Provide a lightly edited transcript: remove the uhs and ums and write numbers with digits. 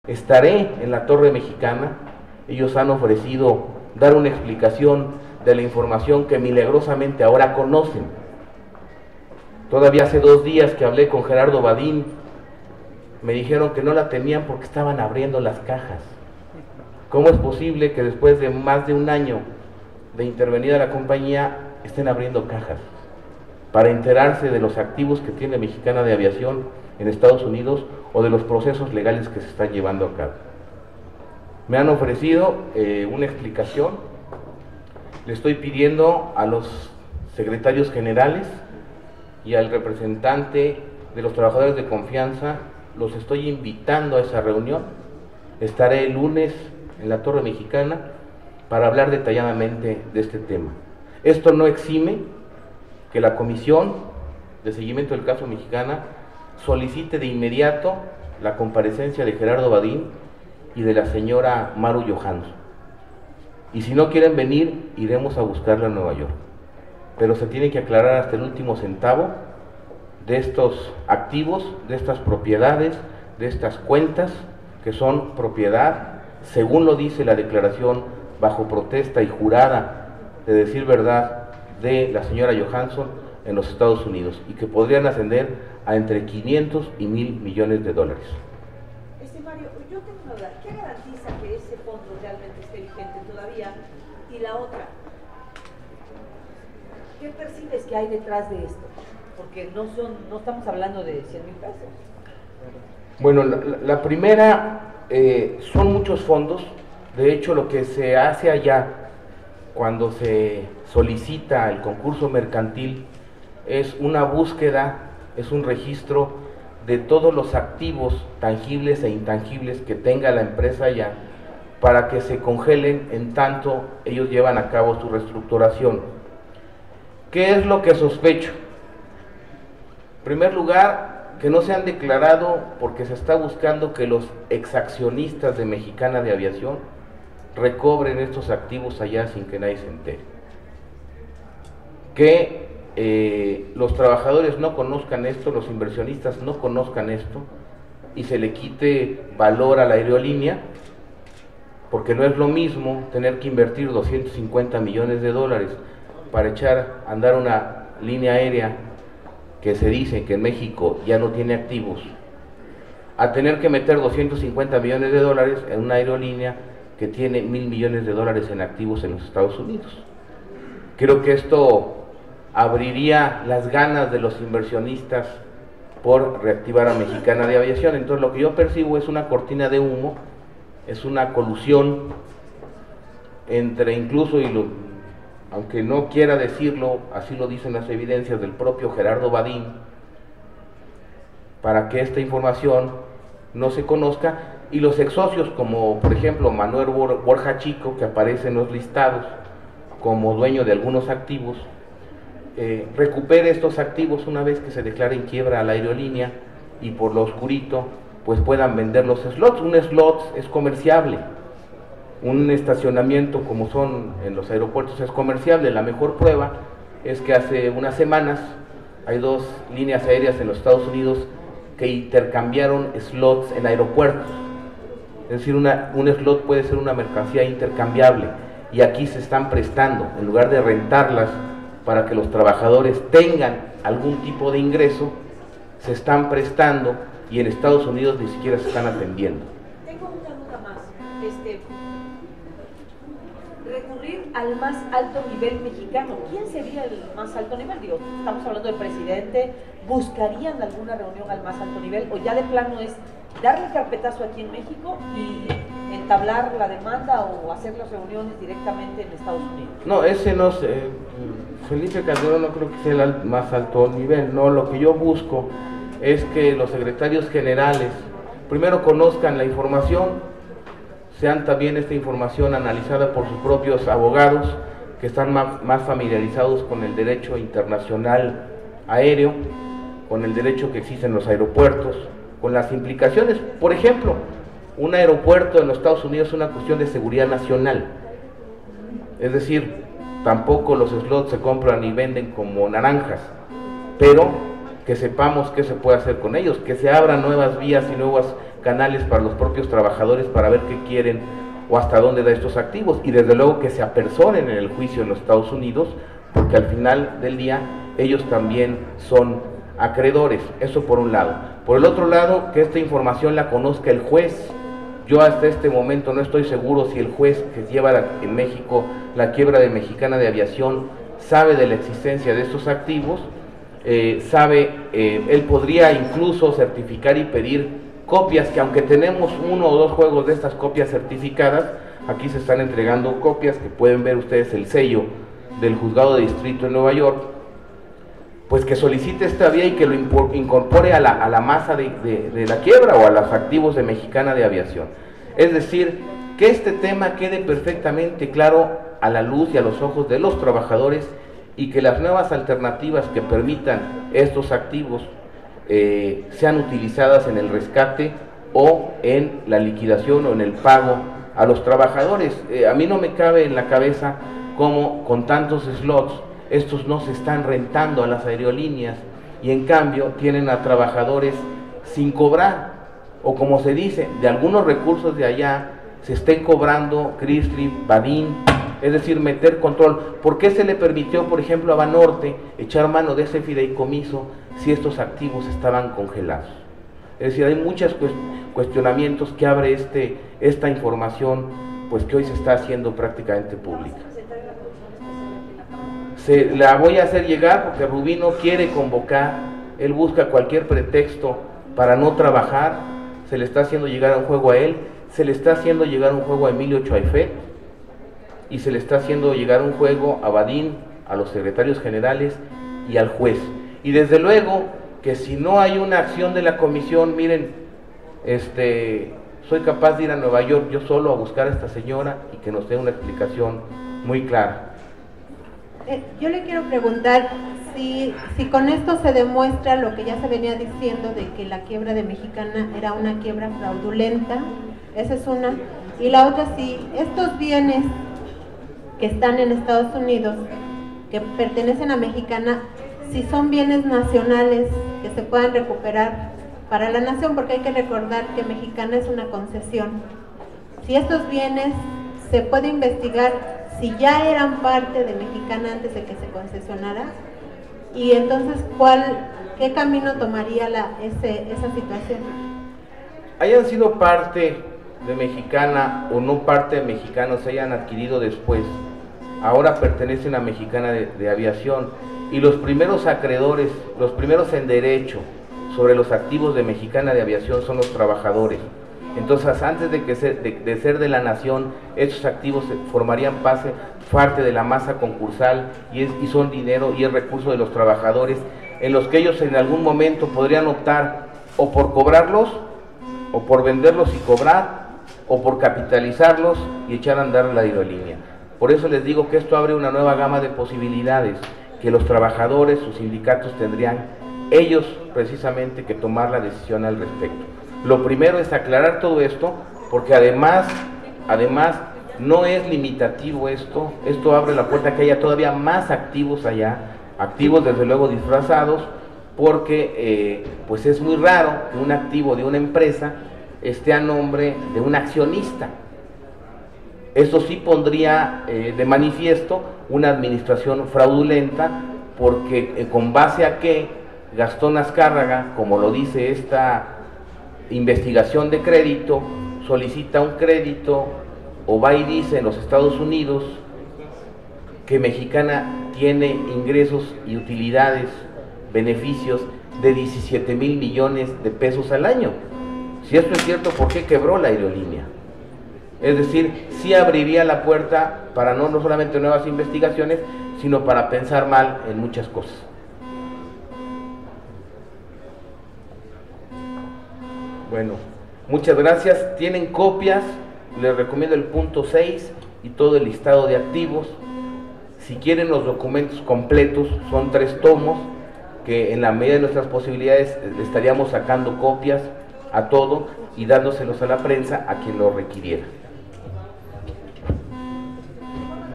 Estaré en la Torre Mexicana. Ellos han ofrecido dar una explicación de la información que milagrosamente ahora conocen. Todavía hace 2 días que hablé con Gerardo Badín, me dijeron que no la tenían porque estaban abriendo las cajas. ¿Cómo es posible que después de más de 1 año de intervenida la compañía estén abriendo cajas para enterarse de los activos que tiene Mexicana de Aviación en Estados Unidos o de los procesos legales que se están llevando a cabo? Me han ofrecido una explicación. Le estoy pidiendo a los secretarios generales y al representante de los trabajadores de confianza, los estoy invitando a esa reunión. Estaré el lunes en la Torre Mexicana para hablar detalladamente de este tema. Esto no exime que la Comisión de Seguimiento del Caso Mexicana solicite de inmediato la comparecencia de Gerardo Badín y de la señora Maru Johansson. Y si no quieren venir, iremos a buscarla a Nueva York. Pero se tiene que aclarar hasta el último centavo de estos activos, de estas propiedades, de estas cuentas que son propiedad, según lo dice la declaración bajo protesta y jurada de decir verdad de la señora Johansson en los Estados Unidos, y que podrían ascender a entre 500 y 1,000 millones de dólares. Mario, yo tengo una duda. ¿Qué garantiza que ese fondo realmente esté vigente todavía? Y la otra, ¿qué percibes que hay detrás de esto? Porque no estamos hablando de 100,000 pesos. Bueno, la primera, son muchos fondos. De hecho, lo que se hace allá cuando se solicita el concurso mercantil es una búsqueda, es un registro de todos los activos tangibles e intangibles que tenga la empresa allá, para que se congelen en tanto ellos llevan a cabo su reestructuración. ¿Qué es lo que sospecho? En primer lugar, que no se han declarado porque se está buscando que los exaccionistas de Mexicana de Aviación recobren estos activos allá sin que nadie se entere. Que los trabajadores no conozcan esto, los inversionistas no conozcan esto, y se le quite valor a la aerolínea, porque no es lo mismo tener que invertir 250 millones de dólares para echar a andar una línea aérea que se dice que en México ya no tiene activos, a tener que meter 250 millones de dólares en una aerolínea que tiene 1,000 millones de dólares en activos en los Estados Unidos. Creo que esto abriría las ganas de los inversionistas por reactivar a Mexicana de Aviación. Entonces lo que yo percibo es una cortina de humo, es una colusión entre incluso, aunque no quiera decirlo, así lo dicen las evidencias del propio Gerardo Badín, para que esta información no se conozca, y los ex socios como por ejemplo Manuel Borja Chico, que aparece en los listados como dueño de algunos activos, recupere estos activos una vez que se declare en quiebra a la aerolínea, y por lo oscurito pues puedan vender los slots. Un slot es comerciable, un estacionamiento como son en los aeropuertos es comerciable. La mejor prueba es que hace unas semanas hay 2 líneas aéreas en los Estados Unidos que intercambiaron slots en aeropuertos. Es decir, un slot puede ser una mercancía intercambiable, y aquí se están prestando, en lugar de rentarlas para que los trabajadores tengan algún tipo de ingreso, se están prestando, y en Estados Unidos ni siquiera se están atendiendo. Tengo una duda más. Recurrir al más alto nivel mexicano. ¿Quién sería el más alto nivel? Digo, estamos hablando del presidente. ¿Buscarían alguna reunión al más alto nivel, o ya de plano es darle carpetazo aquí en México y entablar la demanda o hacer las reuniones directamente en Estados Unidos? No, ese no sé. Felipe Calderón no creo que sea el más alto nivel. No, lo que yo busco es que los secretarios generales primero conozcan la información, sean también esta información analizada por sus propios abogados, que están más familiarizados con el derecho internacional aéreo, con el derecho que existe en los aeropuertos, con las implicaciones. Por ejemplo, un aeropuerto en los Estados Unidos es una cuestión de seguridad nacional. Es decir, tampoco los slots se compran y venden como naranjas, pero que sepamos qué se puede hacer con ellos, que se abran nuevas vías y nuevos canales para los propios trabajadores para ver qué quieren o hasta dónde da estos activos, y desde luego que se apersonen en el juicio en los Estados Unidos, porque al final del día ellos también son acreedores. Eso por un lado. Por el otro lado, que esta información la conozca el juez. Yo hasta este momento no estoy seguro si el juez que lleva en México la quiebra de Mexicana de Aviación sabe de la existencia de estos activos. Él podría incluso certificar y pedir copias, que aunque tenemos 1 o 2 juegos de estas copias certificadas, aquí se están entregando copias que pueden ver ustedes el sello del Juzgado de Distrito en Nueva York, pues que solicite esta vía y que lo incorpore a la masa de la quiebra o a los activos de Mexicana de Aviación. Es decir, que este tema quede perfectamente claro a la luz y a los ojos de los trabajadores, y que las nuevas alternativas que permitan estos activos sean utilizadas en el rescate o en la liquidación o en el pago a los trabajadores. A mí no me cabe en la cabeza cómo con tantos slots estos no se están rentando a las aerolíneas y en cambio tienen a trabajadores sin cobrar, o como se dice, de algunos recursos de allá se estén cobrando Crisri, Badin, es decir, meter control. ¿Por qué se le permitió, por ejemplo, a Banorte echar mano de ese fideicomiso si estos activos estaban congelados? Es decir, hay muchos cuestionamientos que abre esta información, pues que hoy se está haciendo prácticamente pública. La voy a hacer llegar porque Rubí no quiere convocar, él busca cualquier pretexto para no trabajar. Se le está haciendo llegar un juego a él, se le está haciendo llegar un juego a Emilio Choaifet, y se le está haciendo llegar un juego a Badín, a los secretarios generales y al juez. Y desde luego que si no hay una acción de la comisión, miren, soy capaz de ir a Nueva York yo solo a buscar a esta señora y que nos dé una explicación muy clara. Yo le quiero preguntar si con esto se demuestra lo que ya se venía diciendo de que la quiebra de Mexicana era una quiebra fraudulenta. Esa es una. Y la otra, si estos bienes que están en Estados Unidos, que pertenecen a Mexicana, si son bienes nacionales que se puedan recuperar para la nación, porque hay que recordar que Mexicana es una concesión. Si estos bienes se puede investigar si ya eran parte de Mexicana antes de que se concesionara, y entonces ¿qué camino tomaría esa situación? Hayan sido parte de Mexicana o no parte de Mexicana, se hayan adquirido después, ahora pertenecen a Mexicana de Aviación, y los primeros acreedores, los primeros en derecho sobre los activos de Mexicana de Aviación son los trabajadores. Entonces, antes de ser de la nación, estos activos formarían parte de la masa concursal y son dinero y es recurso de los trabajadores, en los que ellos en algún momento podrían optar o por cobrarlos, o por venderlos y cobrar, o por capitalizarlos y echar a andar la aerolínea. Por eso les digo que esto abre una nueva gama de posibilidades, que los trabajadores, sus sindicatos tendrían ellos precisamente que tomar la decisión al respecto. Lo primero es aclarar todo esto, porque además no es limitativo esto abre la puerta a que haya todavía más activos allá, activos desde luego disfrazados, porque pues es muy raro que un activo de una empresa esté a nombre de un accionista. Esto sí pondría de manifiesto una administración fraudulenta, porque con base a que Gastón Azcárraga, como lo dice esta investigación de crédito, solicita un crédito o va y dice en los Estados Unidos que Mexicana tiene ingresos y utilidades, beneficios de 17,000 millones de pesos al año. Si esto es cierto, ¿por qué quebró la aerolínea? Es decir, sí abriría la puerta para no solamente nuevas investigaciones, sino para pensar mal en muchas cosas. Bueno, muchas gracias. Tienen copias, les recomiendo el punto 6 y todo el listado de activos. Si quieren los documentos completos, son 3 tomos, que en la medida de nuestras posibilidades le estaríamos sacando copias a todo y dándoselos a la prensa a quien lo requiriera.